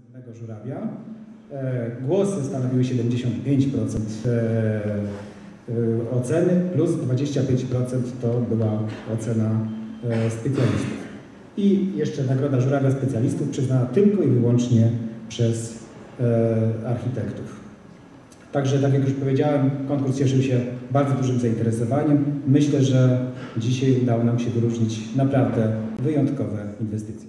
Srebrnego Żurawia. Głosy stanowiły 75% oceny, plus 25% to była ocena specjalistów. I jeszcze Nagroda Żurawia Specjalistów przyznana tylko i wyłącznie przez architektów. Także, tak jak już powiedziałem, konkurs cieszył się bardzo dużym zainteresowaniem. Myślę, że dzisiaj udało nam się wyróżnić naprawdę wyjątkowe inwestycje.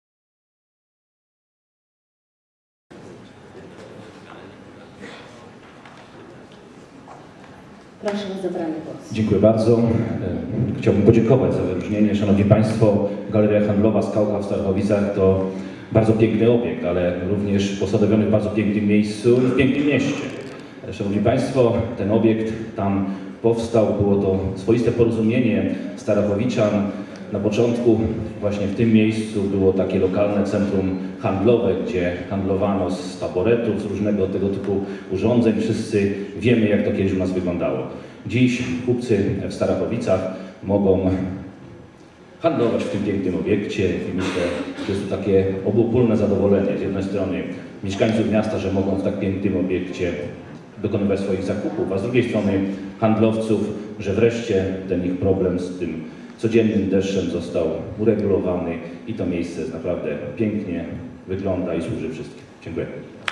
Proszę o zabranie głosu. Dziękuję bardzo. Chciałbym podziękować za wyróżnienie. Szanowni Państwo, Galeria Handlowa Skałka w Starachowicach to bardzo piękny obiekt, ale również posadowiony w bardzo pięknym miejscu i w pięknym mieście. Szanowni Państwo, ten obiekt tam powstał, było to swoiste porozumienie Starachowiczan. Na początku właśnie w tym miejscu było takie lokalne centrum handlowe, gdzie handlowano z taboretów, z różnego tego typu urządzeń. Wszyscy wiemy, jak to kiedyś u nas wyglądało. Dziś kupcy w Starachowicach mogą handlować w tym pięknym obiekcie i myślę, że jest to takie obopólne zadowolenie. Z jednej strony mieszkańców miasta, że mogą w tak pięknym obiekcie dokonywać swoich zakupów, a z drugiej strony handlowców, że wreszcie ten ich problem z tym codziennym deszczem został uregulowany i to miejsce naprawdę pięknie wygląda i służy wszystkim. Dziękuję.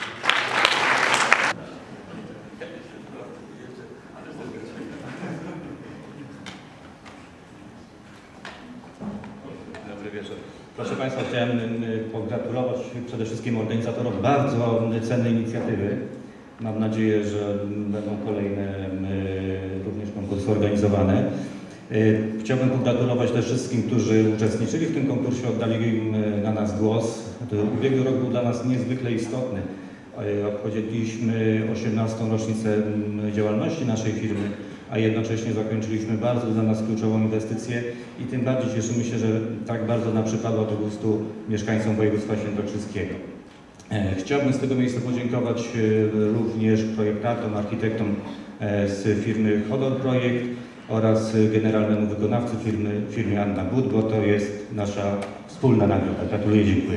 Dobry wieczór. Proszę Państwa, chciałem pogratulować przede wszystkim organizatorom bardzo cennej inicjatywy. Mam nadzieję, że będą kolejne również konkursy organizowane. Chciałbym pogratulować też wszystkim, którzy uczestniczyli w tym konkursie, oddali na nas głos. Ubiegły rok był dla nas niezwykle istotny. Obchodziliśmy 18. rocznicę działalności naszej firmy, a jednocześnie zakończyliśmy bardzo dla nas kluczową inwestycję i tym bardziej cieszymy się, że tak bardzo nam przypadło do gustu mieszkańcom województwa świętokrzyskiego. Chciałbym z tego miejsca podziękować również projektantom, architektom z firmy Hodor Projekt oraz generalnemu wykonawcy firmy Anna But, bo to jest nasza wspólna nagroda. Gratuluję, dziękuję.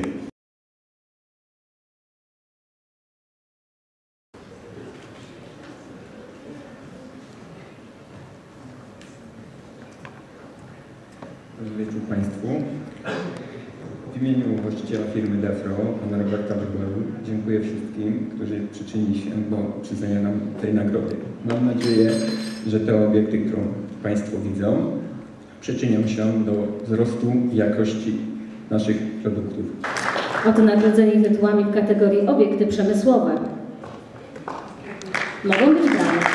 Dobry wieczór Państwu. W imieniu właściciela firmy Defro, pana Roberta Wyboru, dziękuję wszystkim, którzy przyczynili się do przyznania nam tej nagrody. Mam nadzieję, że te obiekty, które Państwo widzą, przyczynią się do wzrostu jakości naszych produktów. Oto nagrodzeni tytułami w kategorii obiekty przemysłowe. Mogą być brane.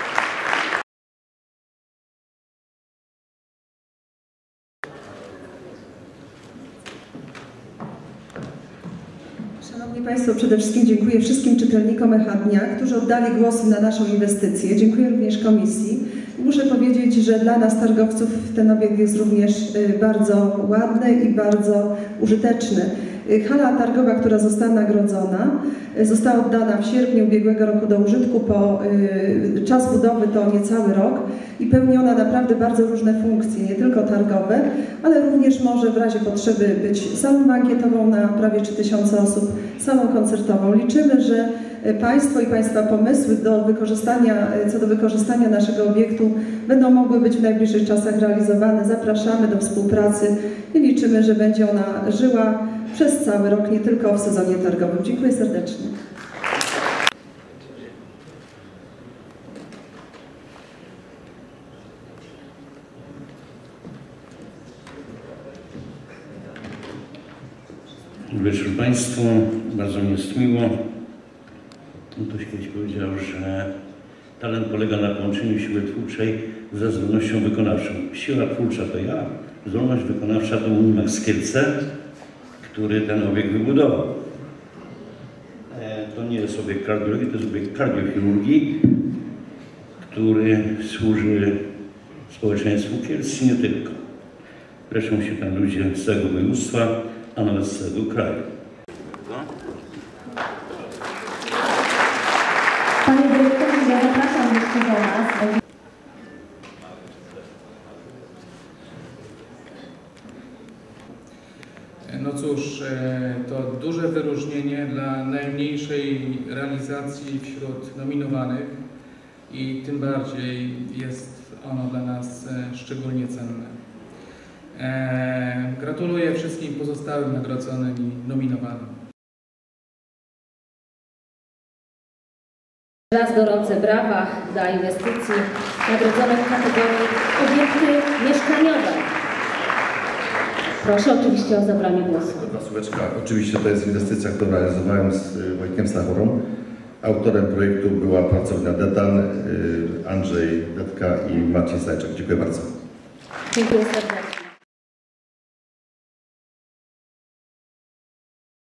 Szanowni Państwo, przede wszystkim dziękuję wszystkim czytelnikom Echa Dnia, którzy oddali głosy na naszą inwestycję. Dziękuję również komisji. Muszę powiedzieć, że dla nas targowców ten obiekt jest również bardzo ładny i bardzo użyteczny. Hala targowa, która została nagrodzona, została oddana w sierpniu ubiegłego roku do użytku. Czas budowy to niecały rok i pełni ona naprawdę bardzo różne funkcje, nie tylko targowe, ale również może w razie potrzeby być salą bankietową na prawie 3000 osób, salą koncertową. Liczymy, że Państwo i Państwa pomysły co do wykorzystania naszego obiektu będą mogły być w najbliższych czasach realizowane. Zapraszamy do współpracy i liczymy, że będzie ona żyła przez cały rok, nie tylko w sezonie targowym. Dziękuję serdecznie. Dobry wieczór Państwu. Bardzo mi jest miło. Ktoś kiedyś powiedział, że talent polega na połączeniu siły twórczej ze zdolnością wykonawczą. Siła twórcza to ja, zdolność wykonawcza to mój Max Kielce, który ten obiekt wybudował. To nie jest obiekt kardiologii, to jest obiekt kardiochirurgii, który służy społeczeństwu Kielc i nie tylko. Leczą się tam ludzie z całego województwa, a nawet z całego kraju. Panie dyrektorze, ja zapraszam jeszcze do nas. No cóż, to duże wyróżnienie dla najmniejszej realizacji wśród nominowanych i tym bardziej jest ono dla nas szczególnie cenne. Gratuluję wszystkim pozostałym nagrodzonym i nominowanym. Raz gorące brawa dla inwestycji nagrodzonych w kategorii obiekty mieszkaniowe. Proszę oczywiście o zabranie głosu. Jedna słóweczka. Oczywiście to jest inwestycja, którą realizowałem z Wojtkiem Stachurą. Autorem projektu była pracownia Detan, Andrzej Detka i Marcin Stajczak. Dziękuję bardzo. Dziękuję serdecznie.